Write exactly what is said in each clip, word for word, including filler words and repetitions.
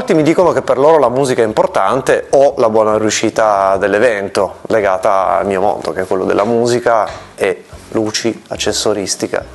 molti mi dicono che per loro la musica è importante o la buona riuscita dell'evento, legata al mio mondo, che è quello della musica e luci, accessoristica.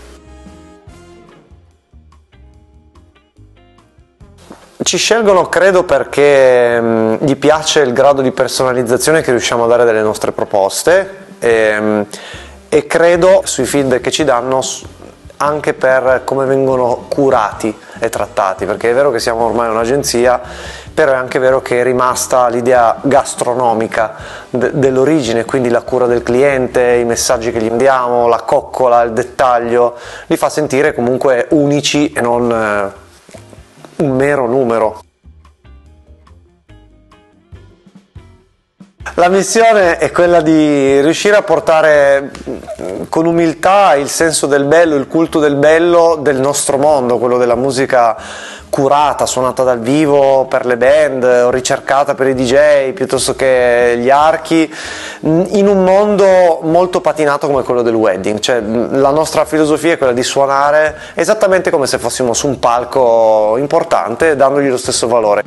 Ci scelgono, credo, perché mh, gli piace il grado di personalizzazione che riusciamo a dare delle nostre proposte e, mh, e credo sui feedback che ci danno anche per come vengono curati e trattati, perché è vero che siamo ormai un'agenzia, però è anche vero che è rimasta l'idea gastronomica de- dell'origine, quindi la cura del cliente, i messaggi che gli diamo, la coccola, il dettaglio, li fa sentire comunque unici e non eh, un mero numero. La missione è quella di riuscire a portare con umiltà il senso del bello, il culto del bello del nostro mondo, quello della musica curata, suonata dal vivo per le band o ricercata per i D J piuttosto che gli archi, in un mondo molto patinato come quello del wedding. Cioè, la nostra filosofia è quella di suonare esattamente come se fossimo su un palco importante, dandogli lo stesso valore.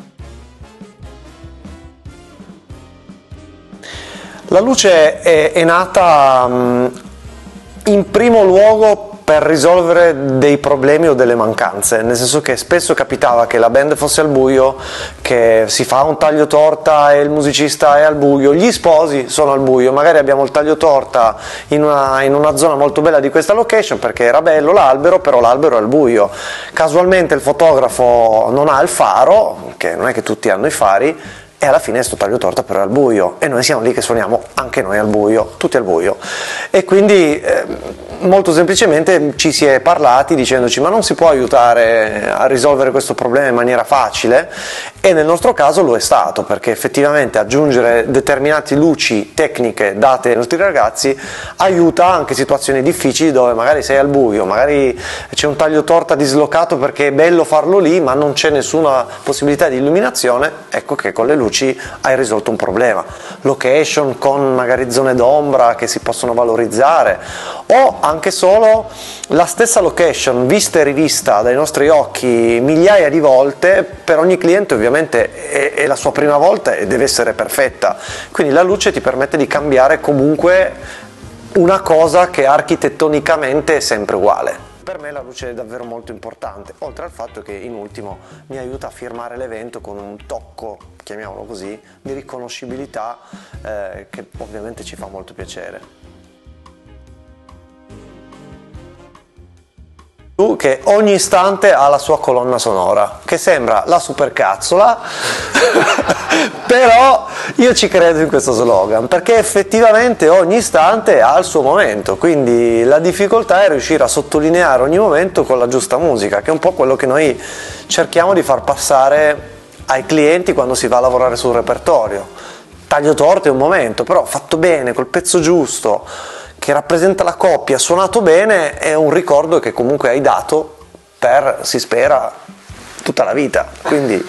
La luce è, è nata mh, in primo luogo per risolvere dei problemi o delle mancanze, nel senso che spesso capitava che la band fosse al buio, che si fa un taglio torta e il musicista è al buio, gli sposi sono al buio, magari abbiamo il taglio torta in una, in una zona molto bella di questa location perché era bello l'albero, però l'albero è al buio, casualmente il fotografo non ha il faro, che non è che tutti hanno i fari, e alla fine sto taglio torta però è al buio e noi siamo lì che suoniamo anche noi al buio, tutti al buio, e quindi eh, molto semplicemente ci si è parlati dicendoci ma non si può aiutare a risolvere questo problema in maniera facile, e nel nostro caso lo è stato, perché effettivamente aggiungere determinate luci tecniche date ai nostri ragazzi aiuta anche situazioni difficili dove magari sei al buio, magari c'è un taglio torta dislocato perché è bello farlo lì ma non c'è nessuna possibilità di illuminazione, ecco che con le luci hai risolto un problema. Location con magari zone d'ombra che si possono valorizzare, o anche solo la stessa location vista e rivista dai nostri occhi migliaia di volte, per ogni cliente ovviamente è, è la sua prima volta e deve essere perfetta, quindi la luce ti permette di cambiare comunque una cosa che architettonicamente è sempre uguale. Per me la luce è davvero molto importante, oltre al fatto che in ultimo mi aiuta a firmare l'evento con un tocco, chiamiamolo così, di riconoscibilità eh, che ovviamente ci fa molto piacere. Che ogni istante ha la sua colonna sonora, che sembra la supercazzola, però io ci credo in questo slogan, perché effettivamente ogni istante ha il suo momento, quindi la difficoltà è riuscire a sottolineare ogni momento con la giusta musica, che è un po' quello che noi cerchiamo di far passare ai clienti quando si va a lavorare sul repertorio. Taglio torto è un momento, però fatto bene, col pezzo giusto, che rappresenta la coppia, suonato bene, è un ricordo che comunque hai dato per, si spera, tutta la vita. Quindi